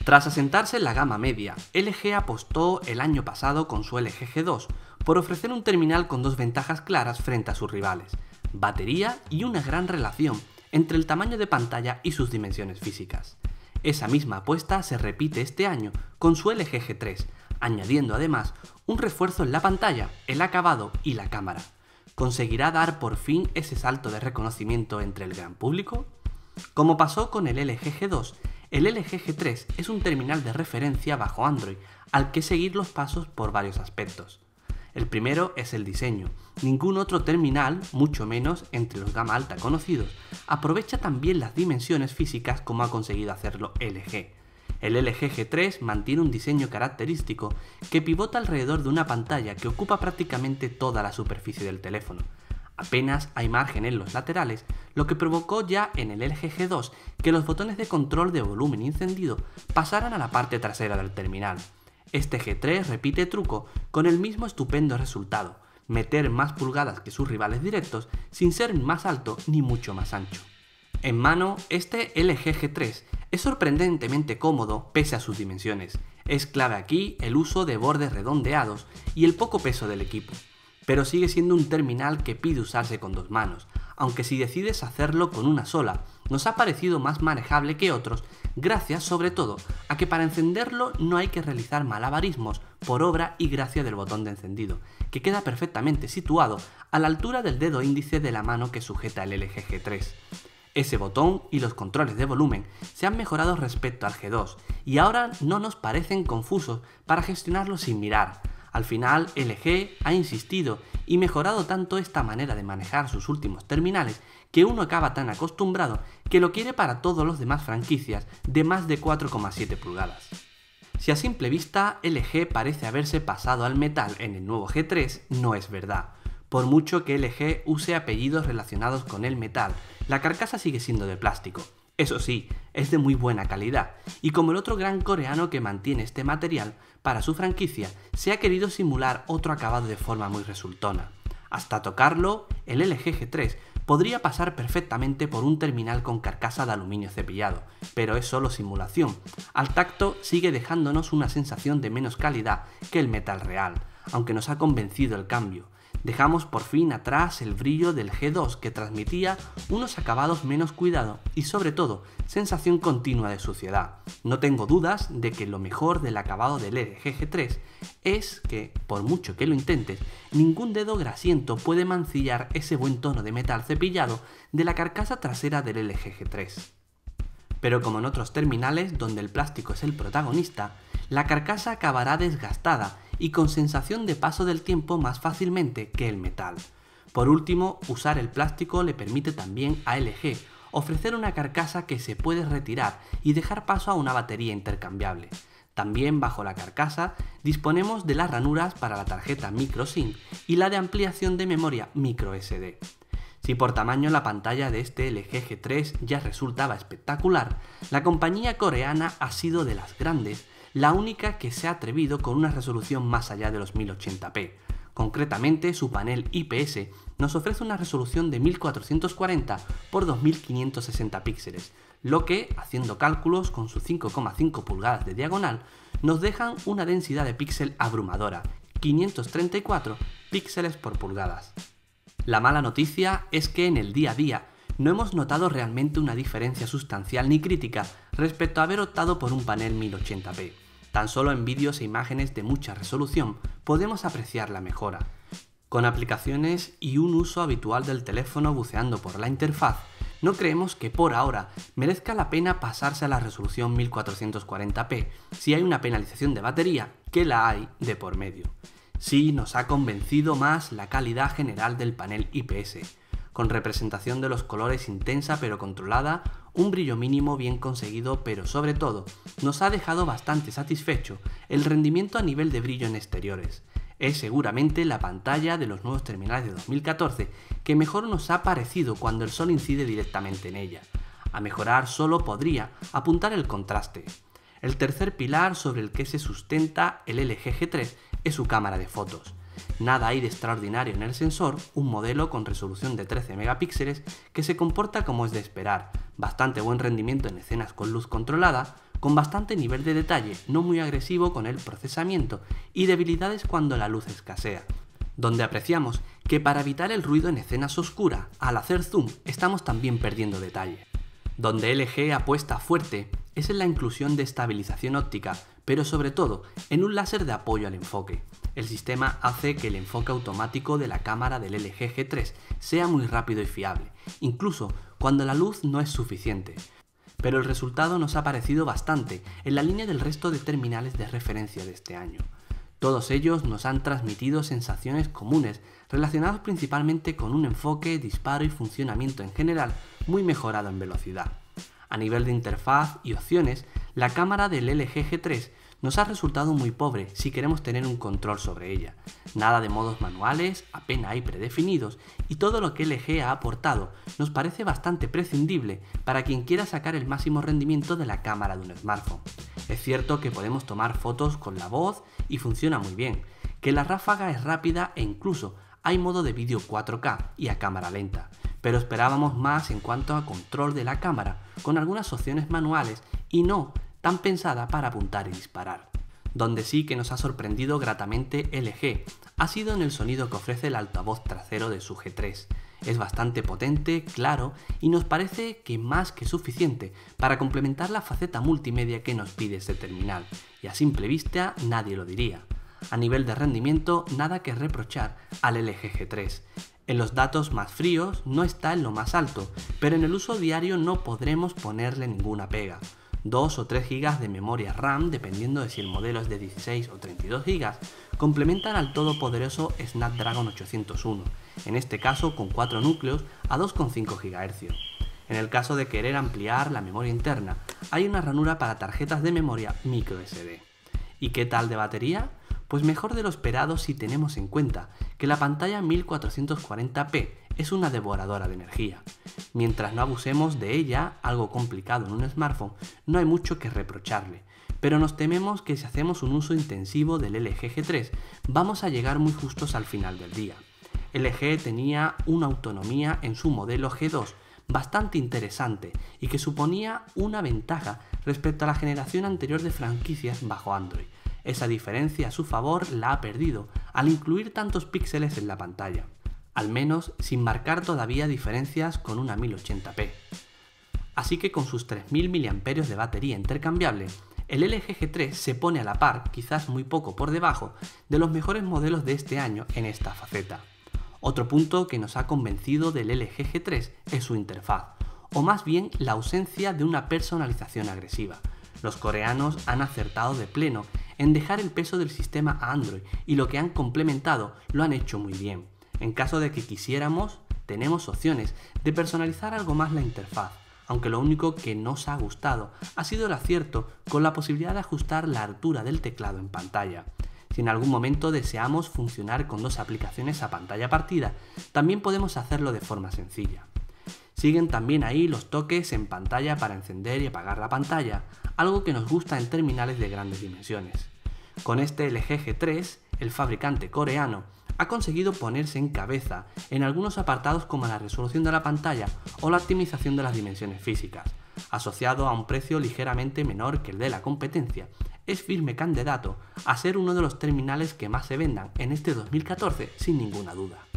Tras asentarse en la gama media, LG apostó el año pasado con su LG G2 por ofrecer un terminal con dos ventajas claras frente a sus rivales: batería y una gran relación entre el tamaño de pantalla y sus dimensiones físicas. Esa misma apuesta se repite este año con su LG G3, añadiendo además un refuerzo en la pantalla, el acabado y la cámara. ¿Conseguirá dar por fin ese salto de reconocimiento entre el gran público? Como pasó con el LG G2, el LG G3 es un terminal de referencia bajo Android al que seguir los pasos por varios aspectos. El primero es el diseño. Ningún otro terminal, mucho menos entre los gama alta conocidos, aprovecha tan bien las dimensiones físicas como ha conseguido hacerlo LG. El LG G3 mantiene un diseño característico que pivota alrededor de una pantalla que ocupa prácticamente toda la superficie del teléfono. Apenas hay margen en los laterales, lo que provocó ya en el LG G2 que los botones de control de volumen y encendido pasaran a la parte trasera del terminal. Este G3 repite truco con el mismo estupendo resultado: meter más pulgadas que sus rivales directos sin ser más alto ni mucho más ancho. En mano, este LG G3 es sorprendentemente cómodo pese a sus dimensiones. Es clave aquí el uso de bordes redondeados y el poco peso del equipo. Pero sigue siendo un terminal que pide usarse con dos manos, aunque si decides hacerlo con una sola, nos ha parecido más manejable que otros, gracias sobre todo a que para encenderlo no hay que realizar malabarismos por obra y gracia del botón de encendido, que queda perfectamente situado a la altura del dedo índice de la mano que sujeta el LG G3. Ese botón y los controles de volumen se han mejorado respecto al G2 y ahora no nos parecen confusos para gestionarlo sin mirar. Al final, LG ha insistido y mejorado tanto esta manera de manejar sus últimos terminales que uno acaba tan acostumbrado que lo quiere para todos los demás franquicias de más de 4,7 pulgadas. Si a simple vista LG parece haberse pasado al metal en el nuevo G3, no es verdad. Por mucho que LG use apellidos relacionados con el metal, la carcasa sigue siendo de plástico. Eso sí, es de muy buena calidad, y como el otro gran coreano que mantiene este material, para su franquicia se ha querido simular otro acabado de forma muy resultona. Hasta tocarlo, el LG G3 podría pasar perfectamente por un terminal con carcasa de aluminio cepillado, pero es solo simulación. Al tacto sigue dejándonos una sensación de menos calidad que el metal real, aunque nos ha convencido el cambio. Dejamos por fin atrás el brillo del G2 que transmitía unos acabados menos cuidado y sobre todo sensación continua de suciedad. No tengo dudas de que lo mejor del acabado del LG G3 es que, por mucho que lo intentes, ningún dedo grasiento puede mancillar ese buen tono de metal cepillado de la carcasa trasera del LG G3. Pero como en otros terminales donde el plástico es el protagonista, la carcasa acabará desgastada y con sensación de paso del tiempo más fácilmente que el metal. Por último, usar el plástico le permite también a LG ofrecer una carcasa que se puede retirar y dejar paso a una batería intercambiable. También bajo la carcasa disponemos de las ranuras para la tarjeta microSIM y la de ampliación de memoria microSD. Si por tamaño la pantalla de este LG G3 ya resultaba espectacular, la compañía coreana ha sido de las grandes la única que se ha atrevido con una resolución más allá de los 1080p. Concretamente, su panel IPS nos ofrece una resolución de 1440 x 2560 píxeles, lo que, haciendo cálculos con sus 5,5 pulgadas de diagonal, nos dejan una densidad de píxel abrumadora, 534 píxeles por pulgadas. La mala noticia es que en el día a día no hemos notado realmente una diferencia sustancial ni crítica respecto a haber optado por un panel 1080p. Tan solo en vídeos e imágenes de mucha resolución podemos apreciar la mejora. Con aplicaciones y un uso habitual del teléfono buceando por la interfaz, no creemos que por ahora merezca la pena pasarse a la resolución 1440p si hay una penalización de batería, que la hay de por medio. Sí nos ha convencido más la calidad general del panel IPS, con representación de los colores intensa pero controlada, un brillo mínimo bien conseguido, pero sobre todo nos ha dejado bastante satisfecho el rendimiento a nivel de brillo en exteriores. Es seguramente la pantalla de los nuevos terminales de 2014 que mejor nos ha parecido cuando el sol incide directamente en ella. A mejorar solo podría apuntar el contraste. El tercer pilar sobre el que se sustenta el LG G3 es su cámara de fotos. Nada hay de extraordinario en el sensor, un modelo con resolución de 13 megapíxeles que se comporta como es de esperar, bastante buen rendimiento en escenas con luz controlada, con bastante nivel de detalle, no muy agresivo con el procesamiento y debilidades cuando la luz escasea, donde apreciamos que para evitar el ruido en escenas oscuras, al hacer zoom estamos también perdiendo detalle. Donde LG apuesta fuerte es en la inclusión de estabilización óptica, pero sobre todo en un láser de apoyo al enfoque. El sistema hace que el enfoque automático de la cámara del LG G3 sea muy rápido y fiable, incluso cuando la luz no es suficiente. Pero el resultado nos ha parecido bastante en la línea del resto de terminales de referencia de este año. Todos ellos nos han transmitido sensaciones comunes relacionadas principalmente con un enfoque, disparo y funcionamiento en general muy mejorado en velocidad. A nivel de interfaz y opciones, la cámara del LG G3 nos ha resultado muy pobre si queremos tener un control sobre ella. Nada de modos manuales, apenas hay predefinidos, y todo lo que LG ha aportado nos parece bastante prescindible para quien quiera sacar el máximo rendimiento de la cámara de un smartphone. Es cierto que podemos tomar fotos con la voz y funciona muy bien, que la ráfaga es rápida e incluso hay modo de vídeo 4K y a cámara lenta, pero esperábamos más en cuanto a control de la cámara, con algunas opciones manuales y no tan pensada para apuntar y disparar. Donde sí que nos ha sorprendido gratamente LG ha sido en el sonido que ofrece el altavoz trasero de su G3. Es bastante potente, claro y nos parece que más que suficiente para complementar la faceta multimedia que nos pide este terminal, y a simple vista nadie lo diría. A nivel de rendimiento, nada que reprochar al LG G3. En los datos más fríos no está en lo más alto, pero en el uso diario no podremos ponerle ninguna pega. 2 o 3 GB de memoria RAM, dependiendo de si el modelo es de 16 o 32 GB, complementan al todopoderoso Snapdragon 801, en este caso con 4 núcleos a 2,5 GHz. En el caso de querer ampliar la memoria interna, hay una ranura para tarjetas de memoria microSD. ¿Y qué tal de batería? Pues mejor de lo esperado si tenemos en cuenta que la pantalla 1440p es una devoradora de energía. Mientras no abusemos de ella, algo complicado en un smartphone, no hay mucho que reprocharle, pero nos tememos que si hacemos un uso intensivo del LG G3 vamos a llegar muy justos al final del día. LG tenía una autonomía en su modelo G2 bastante interesante y que suponía una ventaja respecto a la generación anterior de franquicias bajo Android. Esa diferencia a su favor la ha perdido al incluir tantos píxeles en la pantalla, al menos sin marcar todavía diferencias con una 1080p. Así que con sus 3000 mAh de batería intercambiable, el LG G3 se pone a la par, quizás muy poco por debajo, de los mejores modelos de este año en esta faceta. Otro punto que nos ha convencido del LG G3 es su interfaz, o más bien la ausencia de una personalización agresiva. Los coreanos han acertado de pleno en dejar el peso del sistema a Android y lo que han complementado lo han hecho muy bien. En caso de que quisiéramos, tenemos opciones de personalizar algo más la interfaz, aunque lo único que nos ha gustado ha sido el acierto con la posibilidad de ajustar la altura del teclado en pantalla. Si en algún momento deseamos funcionar con 2 aplicaciones a pantalla partida, también podemos hacerlo de forma sencilla. Siguen también ahí los toques en pantalla para encender y apagar la pantalla, algo que nos gusta en terminales de grandes dimensiones. Con este LG G3, el fabricante coreano ha conseguido ponerse en cabeza en algunos apartados como la resolución de la pantalla o la optimización de las dimensiones físicas. Asociado a un precio ligeramente menor que el de la competencia, es firme candidato a ser uno de los terminales que más se vendan en este 2014 sin ninguna duda.